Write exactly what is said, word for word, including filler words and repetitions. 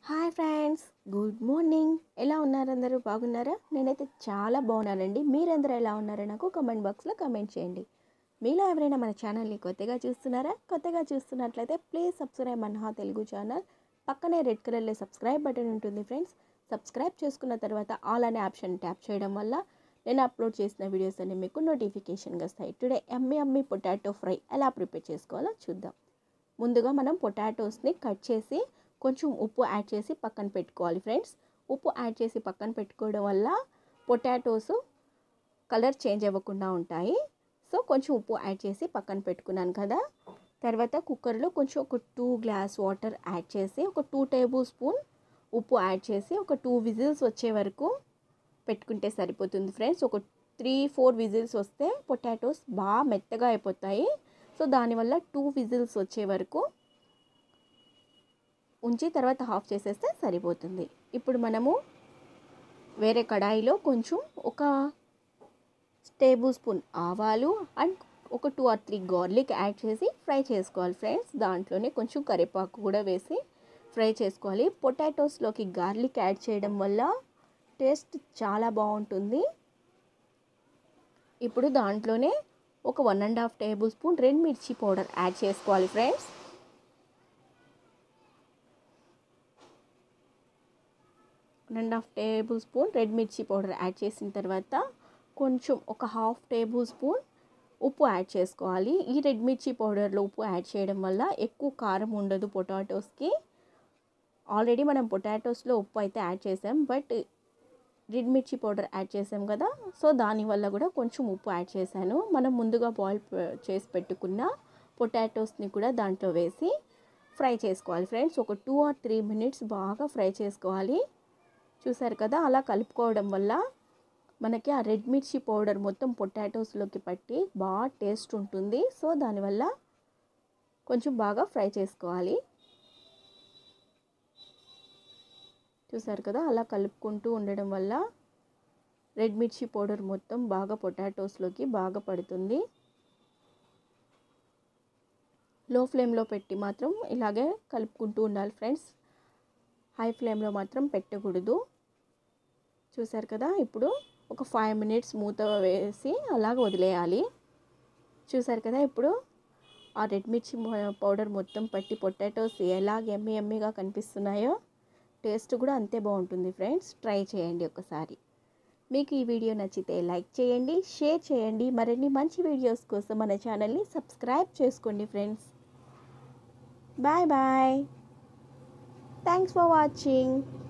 Hi friends, good morning. ఎలా ఉన్నారు? అందరూ బాగున్నారా? నేనైతే చాలా బాగున్నానండి. మీరందరూ ఎలా ఉన్నారో నాకు కమెంట్ బాక్స్లో కమెంట్ చేయండి. మీలో ఎవరైనా మన ఛానల్ని కొత్తగా చూస్తున్నారా? కొత్తగా చూస్తున్నట్లయితే please subscribe Manha Telugu channel. పక్కనే రెడ్ కలర్లో సబ్స్క్రైబ్ బటన్ ఉంటుంది ఫ్రెండ్స్. సబ్స్క్రైబ్ చేసుకున్న తర్వాత ఆల్ అనే ఆప్షన్ ట్యాప్ చేయడం వల్ల నేను అప్లోడ్ చేసిన వీడియోస్ అన్ని మీకు నోటిఫికేషన్గా వస్తాయి. Today yummy yummy potato fry ఎలా ప్రిపేర్ చేసుకోవాలో చూద్దాం. ముందుగా మనం పొటాటోస్ని కట్ చేసి కొంచెం ఉప్పు యాడ్ చేసి పక్కన పెట్టుకోవాలి ఫ్రెండ్స్. ఉప్పు యాడ్ చేసి పక్కన పెట్టుకోవడం వల్ల పొటాటోస్ కలర్ చేంజ్ అవ్వకుండా ఉంటాయి. సో కొంచెం ఉప్పు యాడ్ చేసి పక్కన పెట్టుకున్నాను కదా. తర్వాత కుక్కర్లో కొంచెం ఒక టూ గ్లాస్ వాటర్ యాడ్ చేసి ఒక టూ టేబుల్ స్పూన్ ఉప్పు యాడ్ చేసి ఒక టూ విజిల్స్ వచ్చే వరకు పెట్టుకుంటే సరిపోతుంది ఫ్రెండ్స్. ఒక త్రీ ఫోర్ విజిల్స్ వస్తే పొటాటోస్ బాగా మెత్తగా అయిపోతాయి. సో దానివల్ల టూ విజిల్స్ వచ్చే వరకు ఉంచి తర్వాత ఆఫ్ చేసేస్తే సరిపోతుంది. ఇప్పుడు మనము వేరే కడాయిలో కొంచెం ఒక టేబుల్ స్పూన్ ఆవాలు అండ్ ఒక two or three garlic add చేసి ఫ్రై చేసుకోవాలి ఫ్రెండ్స్. దాంట్లోనే కొంచెం కరివేపాకు కూడా వేసి ఫ్రై చేసుకోవాలి. పొటాటోస్లోకి గార్లిక్ యాడ్ చేయడం వల్ల టేస్ట్ చాలా బాగుంటుంది. ఇప్పుడు దాంట్లోనే ఒక one and half table spoon red మిర్చి పౌడర్ యాడ్ చేసుకోవాలి friends. One and half table spoon red మిర్చి పౌడర్ యాడ్ చేసిన తర్వాత కొంచెం ఒక హాఫ్ టేబుల్ స్పూన్ ఉప్పు యాడ్ చేసుకోవాలి. ఈ రెడ్ మిర్చి పౌడర్లో ఉప్పు యాడ్ చేయడం వల్ల ఎక్కువ కారం ఉండదు పొటాటోస్కి. ఆల్రెడీ మనం పొటాటోస్లో ఉప్పు అయితే యాడ్ చేసాం, బట్ రెడ్ మిర్చి పౌడర్ యాడ్ చేసాం కదా, సో దానివల్ల కూడా కొంచెం ఉప్పు యాడ్ చేశాను. మనం ముందుగా బాయిల్ చేసి పెట్టుకున్న పొటాటోస్ని కూడా దాంట్లో వేసి ఫ్రై చేసుకోవాలి ఫ్రెండ్స్. ఒక టూ ఆర్ త్రీ మినిట్స్ బాగా ఫ్రై చేసుకోవాలి. చూసారు కదా, అలా కలుపుకోవడం వల్ల మనకి ఆ రెడ్ మిర్చి పౌడర్ మొత్తం పొటాటోస్లోకి పట్టి బాగా టేస్ట్ ఉంటుంది. సో దానివల్ల కొంచెం బాగా ఫ్రై చేసుకోవాలి. చూసారు కదా, అలా కలుపుకుంటూ ఉండడం వల్ల రెడ్ మిర్చి పౌడర్ మొత్తం బాగా పొటాటోస్లోకి బాగా పడుతుంది. లో ఫ్లేమ్లో పెట్టి మాత్రం ఇలాగే కలుపుకుంటూ ఉండాలి ఫ్రెండ్స్. హై ఫ్లేమ్లో మాత్రం పెట్టకూడదు. చూసారు కదా, ఇప్పుడు ఒక ఫైవ్ మినిట్స్ మూత వేసి అలాగ వదిలేయాలి. చూసారు కదా, ఇప్పుడు ఆ రెడ్ మిర్చి పౌడర్ మొత్తం పట్టి పొటాటోస్ ఎలాగ ఎమ్మి ఎమ్మిగా కనిపిస్తున్నాయో టేస్ట్ కూడా అంతే బాగుంటుంది ఫ్రెండ్స్. ట్రై చేయండి ఒకసారి. మీకు ఈ వీడియో నచ్చితే లైక్ చేయండి, షేర్ చేయండి. మరిన్ని మంచి వీడియోస్ కోసం మన ఛానల్ని సబ్స్క్రైబ్ చేసుకోండి friends. Bye bye. Thanks for watching.